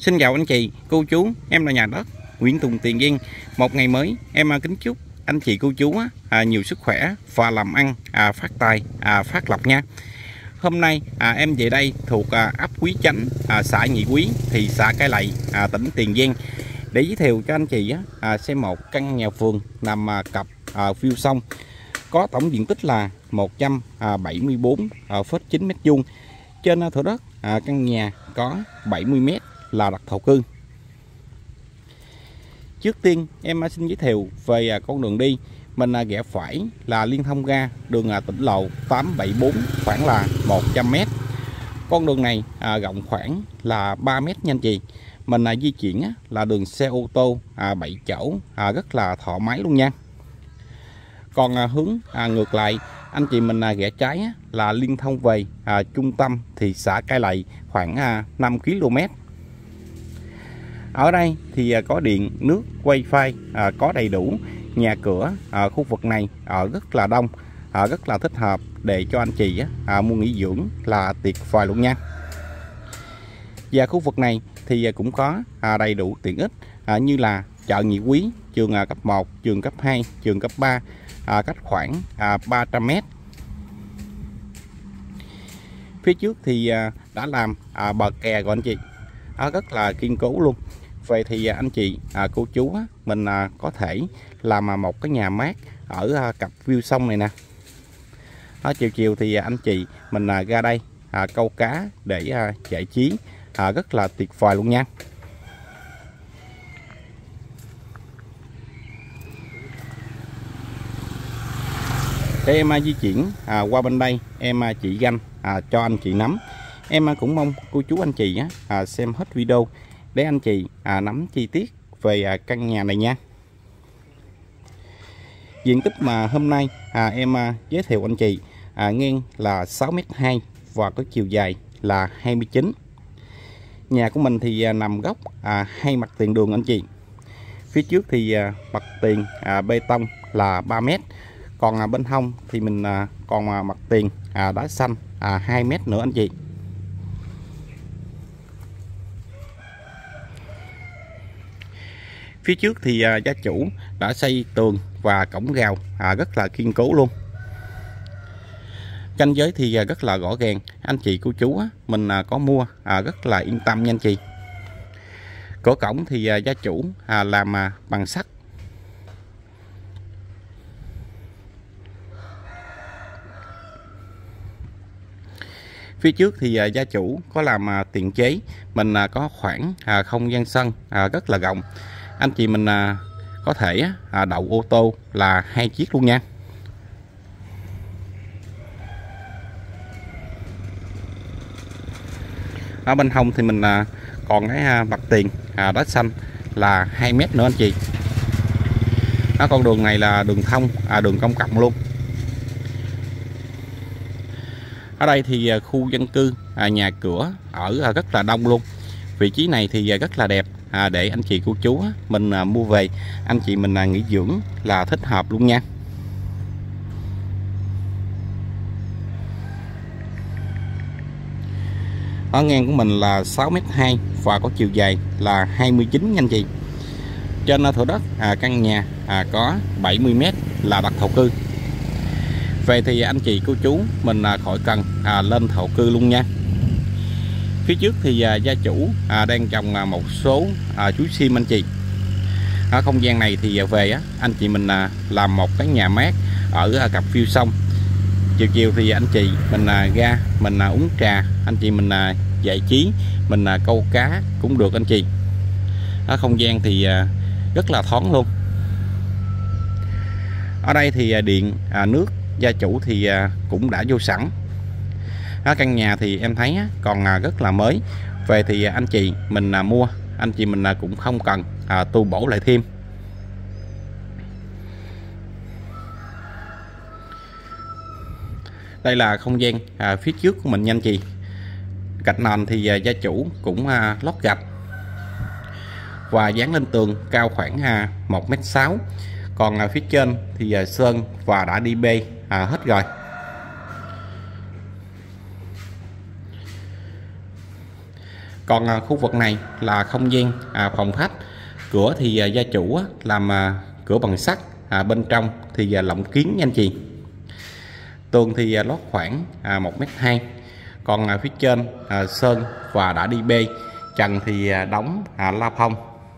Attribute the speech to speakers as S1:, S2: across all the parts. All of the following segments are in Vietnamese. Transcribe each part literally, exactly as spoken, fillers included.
S1: Xin chào anh chị, cô chú, em là nhà đất Nguyễn Tùng Tiền Giang. Một ngày mới, em kính chúc anh chị cô chú à, nhiều sức khỏe và làm ăn à, phát tài, à, phát lộc nha. Hôm nay à, em về đây thuộc à, ấp Quý Chánh, à, xã Nhị Quý, thị xã Cai Lậy, à, tỉnh Tiền Giang, để giới thiệu cho anh chị à, xem một căn nhà vườn nằm à, cặp à, view sông, có tổng diện tích là một trăm bảy mươi tư phẩy chín mét vuông. Trên thửa đất à, căn nhà có bảy mươi mét là đặt thổ cư. Trước tiên em xin giới thiệu về con đường đi. Mình ghé phải là liên thông ra đường tỉnh lộ tám bảy bốn khoảng là một trăm mét. Con đường này à, rộng khoảng là ba mét nha anh chị. Mình à, di chuyển á, là đường xe ô tô à, bảy chỗ à, rất là thoải mái luôn nha. Còn à, hướng à, ngược lại, anh chị mình à, ghé trái á, là liên thông về à, trung tâm thị xã Cai Lậy khoảng à, năm ki lô mét. Ở đây thì à, có điện, nước, wifi à, có đầy đủ. Nhà cửa ở khu vực này ở rất là đông, à, rất là thích hợp để cho anh chị á, à, mua nghỉ dưỡng là tuyệt vời luôn nha. Và khu vực này thì cũng có à, đầy đủ tiện ích à, như là chợ Nhị Quý, trường à, cấp một, trường cấp hai, trường cấp ba, à, cách khoảng à, ba trăm mét. Phía trước thì à, đã làm à, bờ kè của anh chị, à, rất là kiên cố luôn. Vậy thì anh chị à, cô chú á, mình à, có thể làm một cái nhà mát ở à, cặp view sông này nè. Đó, chiều chiều thì anh chị mình à, ra đây à, câu cá để à, giải trí à, rất là tuyệt vời luôn nha. Để em à, di chuyển à, qua bên đây, em à, chỉ ranh à, cho anh chị nắm. Em à, cũng mong cô chú anh chị á, à, xem hết video để anh chị à, nắm chi tiết về à, căn nhà này nha. Diện tích mà hôm nay à, em à, giới thiệu anh chị à, ngang là sáu mét hai và có chiều dài là hai mươi chín. Nhà của mình thì à, nằm góc à, hai mặt tiền đường anh chị. Phía trước thì à, mặt tiền à, bê tông là ba mét. Còn à, bên hông thì mình à, còn à, mặt tiền à, đá xanh à, hai mét nữa anh chị. Phía trước thì à, gia chủ đã xây tường và cổng rào à, rất là kiên cố luôn. Ranh giới thì à, rất là rõ ràng. Anh chị cô chú á, mình à, có mua à, rất là yên tâm nha anh chị. Cửa cổng thì à, gia chủ à, làm à, bằng sắt. Phía trước thì à, gia chủ có làm à, tiền chế. Mình à, có khoảng à, không gian sân à, rất là rộng. Anh chị mình à, có thể à, đậu ô tô là hai chiếc luôn nha. Ở bên hông thì mình à, còn cái à, mặt tiền à, đá xanh là hai mét nữa anh chị. Đó, con đường này là đường thông, à, đường công cộng luôn. Ở đây thì à, khu dân cư, à, nhà cửa ở à, rất là đông luôn. Vị trí này thì à, rất là đẹp. À, để anh chị cô chú á, mình à, mua về anh chị mình à, nghỉ dưỡng là thích hợp luôn nha. Ở ngang của mình là sáu mét hai và có chiều dài là hai mươi chín nha anh chị. Trên thửa đất à, căn nhà à, có bảy mươi mét là đặt thổ cư. Về thì anh chị cô chú mình à, khỏi cần à, lên thổ cư luôn nha. Phía trước thì à, gia chủ à, đang trồng à, một số à, chuối sim anh chị. Ở không gian này thì về á, anh chị mình à, làm một cái nhà mát ở à, cặp view sông. Chiều chiều thì anh chị mình à, ra mình à, uống trà, anh chị mình à, giải trí, mình à, câu cá cũng được anh chị. Ở không gian thì à, rất là thoáng luôn. Ở đây thì à, điện à, nước gia chủ thì à, cũng đã vô sẵn. Ở căn nhà thì em thấy á, còn à, rất là mới. Về thì à, anh chị mình à, mua, anh chị mình à, cũng không cần à, tu bổ lại thêm. Đây là không gian à, phía trước của mình nha anh chị. Gạch nền thì à, gia chủ cũng à, lót gạch và dán lên tường cao khoảng à, một mét sáu. Còn à, phía trên thì à, sơn và đã đi bê à, hết rồi. Còn à, khu vực này là không gian à, phòng khách. Cửa thì à, gia chủ á, làm à, cửa bằng sắt, à, bên trong thì à, lộng kiến nha anh chị. Tường thì à, lót khoảng à, một mét hai. Còn à, phía trên à, sơn và đã đi bê. Trần thì à, đóng à, la phong.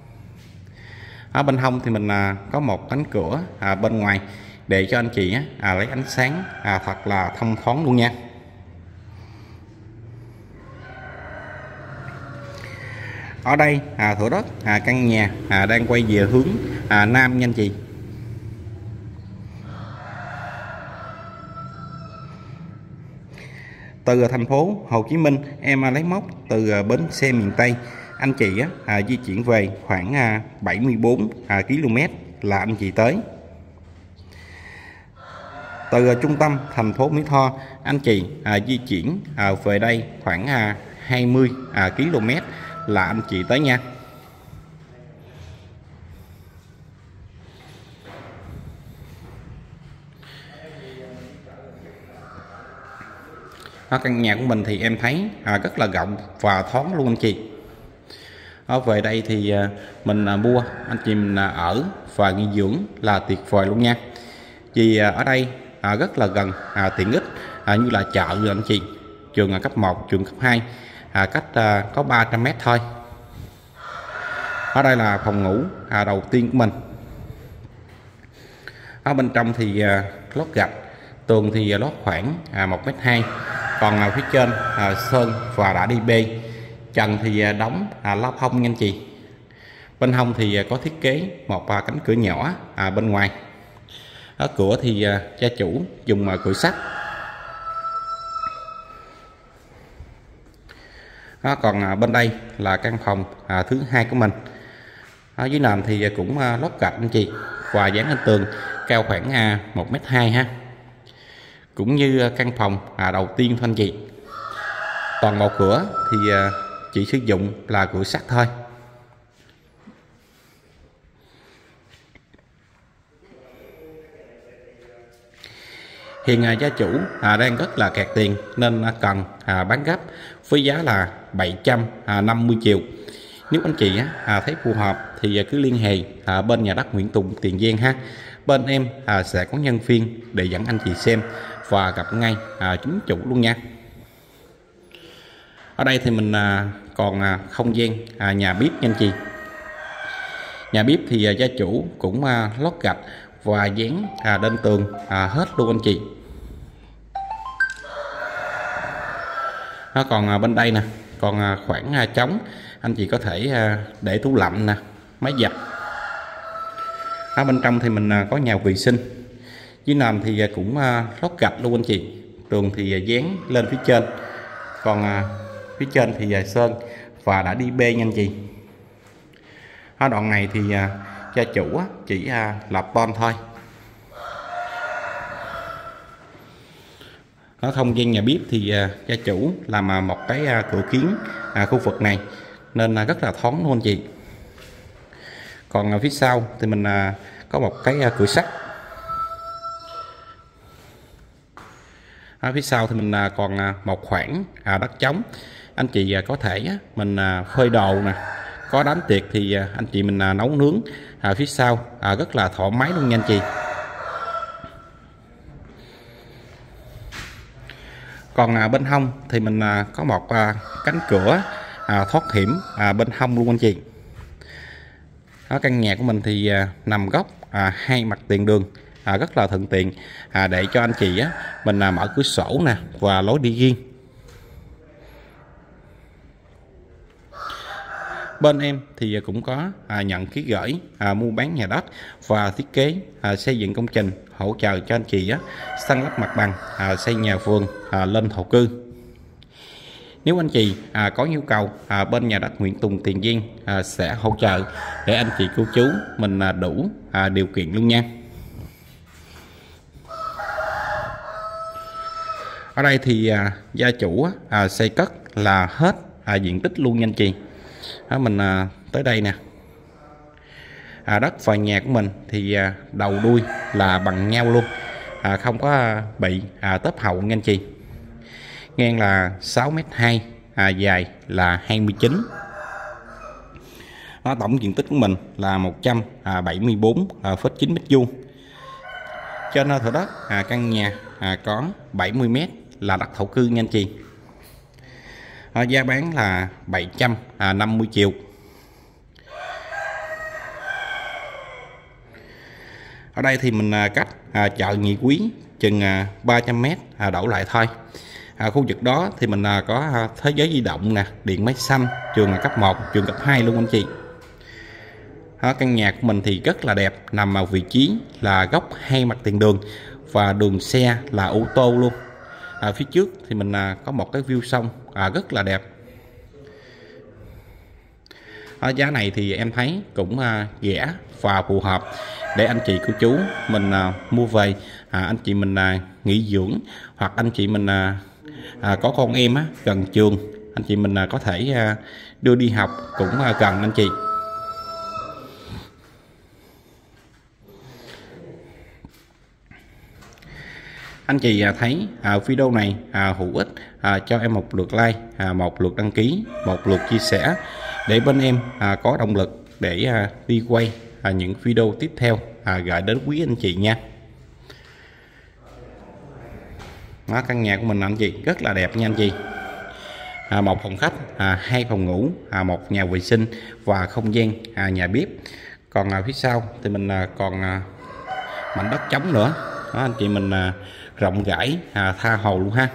S1: Ở bên hông thì mình à, có một cánh cửa à, bên ngoài để cho anh chị á, à, lấy ánh sáng à, thật là thông thoáng luôn nha. Ở đây à, thửa đất à, căn nhà à, đang quay về hướng à, nam nha anh chị. Từ thành phố Hồ Chí Minh em lấy mốc từ bến xe miền Tây, anh chị á, à, di chuyển về khoảng à, bảy mươi bốn à, ki lô mét là anh chị tới. Từ trung tâm thành phố Mỹ Tho, anh chị à, di chuyển à, về đây khoảng à, hai mươi à, ki lô mét là anh chị tới nha. Ở căn nhà của mình thì em thấy à, rất là rộng và thoáng luôn anh chị. Ở về đây thì à, mình à, mua anh chị mình à, ở và nghỉ dưỡng là tuyệt vời luôn nha. Vì à, ở đây à, rất là gần à, tiện ích à, như là chợ rồi anh chị. Trường à, cấp một, trường cấp hai à, cách à, có ba trăm mét thôi. Ở đây là phòng ngủ à, đầu tiên của mình. Ở bên trong thì à, lót gạch, tường thì à, lót khoảng à, một mét hai. Còn à, phía trên à, sơn và đã đi bê. Trần thì à, đóng à, la phong nha anh chị. Bên hông thì à, có thiết kế một à, cánh cửa nhỏ à, bên ngoài. Ở cửa thì à, gia chủ dùng à, cửa sắt. Đó, còn à, bên đây là căn phòng à, thứ hai của mình. Ở dưới nền thì cũng à, lót gạch anh chị và dán lên tường cao khoảng à, một mét hai ha. Cũng như căn phòng à, đầu tiên thôi anh chị. Toàn bộ cửa thì à, chỉ sử dụng là cửa sắt thôi. Hiện à, gia chủ à, đang rất là kẹt tiền nên à, cần à, bán gấp với giá là bảy trăm năm mươi triệu. Nếu anh chị à, thấy phù hợp thì à, cứ liên hệ à, bên nhà đất Nguyễn Tùng, Tiền Giang ha. Bên em à, sẽ có nhân viên để dẫn anh chị xem và gặp ngay à, chính chủ luôn nha. Ở đây thì mình à, còn à, không gian à, nhà bếp nha anh chị. Nhà bếp thì à, gia chủ cũng à, lót gạch và dán à, lên tường à, hết luôn anh chị. Nó còn à, bên đây nè, còn à, khoảng à, trống anh chị có thể à, để tủ lạnh nè, máy giặt. Ở bên trong thì mình à, có nhà vệ sinh. Dưới nền thì à, cũng à, lót gạch luôn anh chị. Tường thì à, dán lên phía trên. Còn à, phía trên thì à, sơn và đã đi bê nha anh chị. Ở đoạn này thì à, gia chủ á, chỉ à, lập ton thôi. Ở không gian nhà bếp thì à, gia chủ làm à, một cái à, cửa kiến à, khu vực này nên à, rất là thoáng luôn anh chị. Còn à, phía sau thì mình à, có một cái à, cửa sắt. Ở phía sau thì mình à, còn à, một khoảng à, đất trống. Anh chị à, có thể á, mình à, phơi đồ nè. Có đám tiệc thì à, anh chị mình à, nấu nướng à, phía sau à, rất là thoải mái luôn nha anh chị. Còn à, bên hông thì mình à, có một à, cánh cửa à, thoát hiểm à, bên hông luôn anh chị. Ở căn nhà của mình thì à, nằm góc à, hai mặt tiền đường à, rất là thuận tiện à, để cho anh chị á, mình à, mở cửa sổ nè và lối đi riêng. Bên em thì cũng có à, nhận ký gửi à, mua bán nhà đất và thiết kế à, xây dựng công trình, hỗ trợ cho anh chị á, san lấp mặt bằng, à, xây nhà vườn à, lên thổ cư. Nếu anh chị à, có nhu cầu à, bên nhà đất Nguyễn Tùng, Tiền Giang à, sẽ hỗ trợ để anh chị cô chú mình à, đủ à, điều kiện luôn nha. Ở đây thì à, gia chủ à, xây cất là hết à, diện tích luôn nha anh chị. Đó, mình à, tới đây nè. À, đất và nhà của mình thì à, đầu đuôi là bằng nhau luôn, à, không có bị à, tớp hậu nha anh chị. Ngang là sáu mét hai, à, dài là hai mươi chín. Đó, tổng diện tích của mình là một trăm bảy mươi tư phẩy chín mét vuông. Trên thửa đất à, căn nhà à, có bảy mươi mét là đất thổ cư nha anh chị. À, giá bán là bảy trăm năm mươi triệu. Ở đây thì mình à, cách à, chợ Nhị Quý chừng à, ba trăm mét à, đổ lại thôi. À, khu vực đó thì mình à, có à, thế giới di động nè, điện máy xanh, trường cấp một, trường cấp hai luôn anh chị. À, căn nhà của mình thì rất là đẹp, nằm ở vị trí là góc hai mặt tiền đường và đường xe là ô tô luôn. À, phía trước thì mình à, có một cái view sông à, rất là đẹp. À, giá này thì em thấy cũng à, rẻ và phù hợp để anh chị cô chú mình à, mua về à, anh chị mình à, nghỉ dưỡng, hoặc anh chị mình à, à, có con em á, gần trường, anh chị mình à, có thể à, đưa đi học cũng à, gần anh chị. Anh chị à, thấy à, video này à, hữu ích à, cho em một lượt like, à, một lượt đăng ký, một lượt chia sẻ để bên em à, có động lực để à, đi quay à, những video tiếp theo à, gửi đến quý anh chị nha. Đó, căn nhà của mình anh chị rất là đẹp nha anh chị. À, một phòng khách, à, hai phòng ngủ, à, một nhà vệ sinh và không gian à, nhà bếp. Còn à, phía sau thì mình à, còn à, mảnh đất trống nữa. Đó, anh chị mình à, rộng rãi à, tha hồ luôn ha.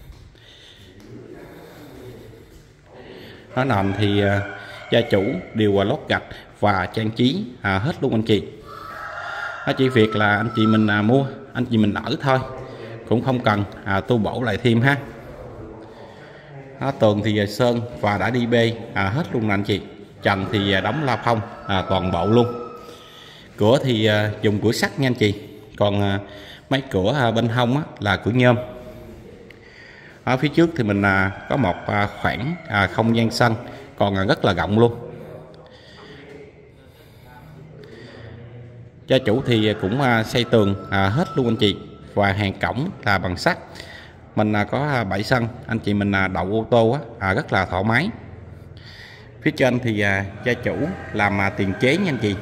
S1: Nó nằm thì à, gia chủ đều à, lót gạch và trang trí à, hết luôn anh chị. Nó chỉ việc là anh chị mình à, mua, anh chị mình ở thôi, cũng không cần à, tu bổ lại thêm ha. Đó, tường thì à, sơn và đã đi bê à, hết luôn nè anh chị. Trần thì à, đóng la phong à, toàn bộ luôn. Cửa thì à, dùng cửa sắt nha anh chị. Còn à, mấy cửa à, bên hông á, là cửa nhôm. Ở phía trước thì mình à, có một à, khoảng à, không gian sân còn à, rất là rộng luôn. Gia chủ thì cũng à, xây tường à, hết luôn anh chị, và hàng cổng là bằng sắt. Mình à, có à, bảy sân, anh chị mình à, đậu ô tô á, à, rất là thoải mái. Phía trên thì à, gia chủ làm à, tiền chế nha anh chị.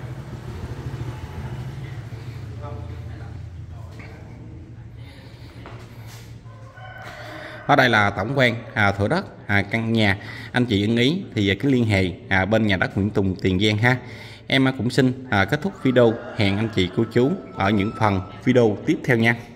S1: Ở đây là tổng quan à, thửa đất à, căn nhà. Anh chị ưng ý thì cứ liên hệ à, bên nhà đất Nguyễn Tùng, Tiền Giang ha. Em cũng xin à, kết thúc video. Hẹn anh chị cô chú ở những phần video tiếp theo nha.